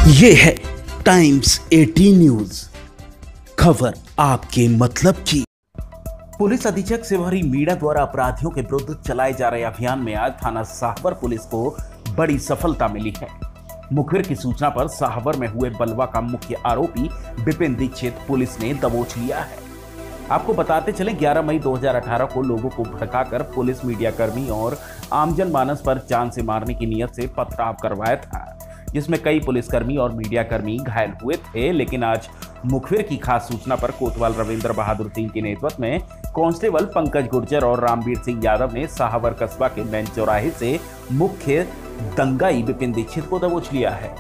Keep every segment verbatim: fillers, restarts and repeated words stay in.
ये है टाइम्स अठारह न्यूज, खबर आपके मतलब की। पुलिस अधीक्षक शिवहरी मीणा द्वारा अपराधियों के विरुद्ध चलाए जा रहे अभियान में आज थाना साहवर पुलिस को बड़ी सफलता मिली है। मुखबिर की सूचना पर साहवर में हुए बलवा का मुख्य आरोपी विपिन दीक्षित पुलिस ने दबोच लिया है। आपको बताते चले ग्यारह मई दो हज़ार अठारह को लोगों को भड़काकर पुलिस मीडिया कर्मी और आमजन मानस पर जान से मारने की नियत से पथराव करवाया था, जिसमें कई पुलिसकर्मी और मीडिया कर्मी घायल हुए थे। लेकिन आज मुखबिर की खास सूचना पर कोतवाल रविंद्र बहादुर सिंह के नेतृत्व में कांस्टेबल पंकज गुर्जर और रामवीर सिंह यादव ने साहवर कस्बा के मेन चौराहे से मुख्य दंगाई विपिन दीक्षित को दबोच लिया है।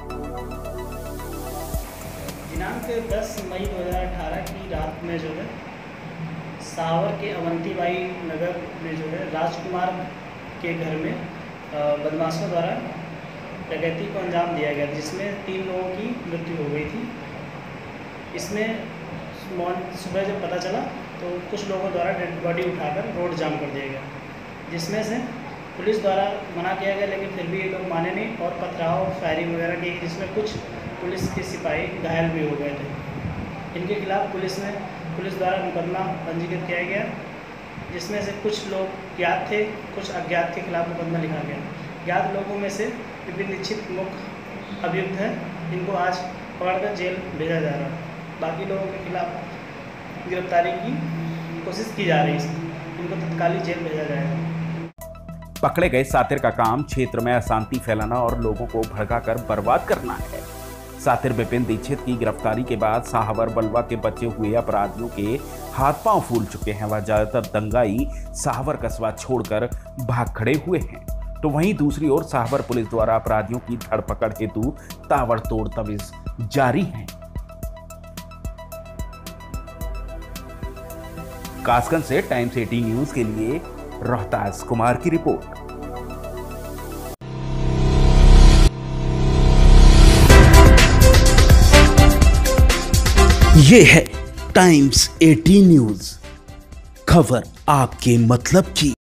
दिनांक दस मई दो हज़ार अठारह की रात में जो है साहवर के अवंतीबाई नगर में जो है राजकुमार के घर में बदमाशों द्वारा डकैती को अंजाम दिया गया, जिसमें तीन लोगों की मृत्यु हो गई थी। इसमें सुबह जब पता चला तो कुछ लोगों द्वारा डेड बॉडी उठाकर रोड जाम कर दिया गया, जिसमें से पुलिस द्वारा मना किया गया, लेकिन फिर भी ये लोग माने नहीं और पथराव फायरिंग वगैरह की, जिसमें कुछ पुलिस के सिपाही घायल भी हो गए थे। इनके खिलाफ पुलिस ने पुलिस द्वारा मुकदमा पंजीकृत किया गया, जिसमें से कुछ लोग ज्ञात थे, कुछ अज्ञात के खिलाफ मुकदमा लिखा गया। ज्ञात लोगों में से विपिन दीक्षित मुख्य अभियुक्त है, इनको आज पकड़कर जेल भेजा जा रहा है। बाकी लोगों के खिलाफ गिरफ्तारी की कोशिश की जा रही है, इनको तत्कालीन जेल भेजा जाएगा। पकड़े गए सातिर का काम क्षेत्र में अशांति फैलाना और लोगों को भड़काकर बर्बाद करना है। सातिर विपिन दीक्षित की गिरफ्तारी के बाद साहवर बलवा के बचे हुए अपराधियों के हाथ पांव फूल चुके हैं। वह ज्यादातर दंगाई साहवर कस्बा छोड़कर भाग खड़े हुए हैं, तो वहीं दूसरी ओर साहवर पुलिस द्वारा अपराधियों की धरपकड़ हेतु ताबड़तोड़ तवीज जारी है। कासगंज से टाइम्स अठारह न्यूज के लिए रोहतास कुमार की रिपोर्ट। ये है टाइम्स अठारह न्यूज, खबर आपके मतलब की।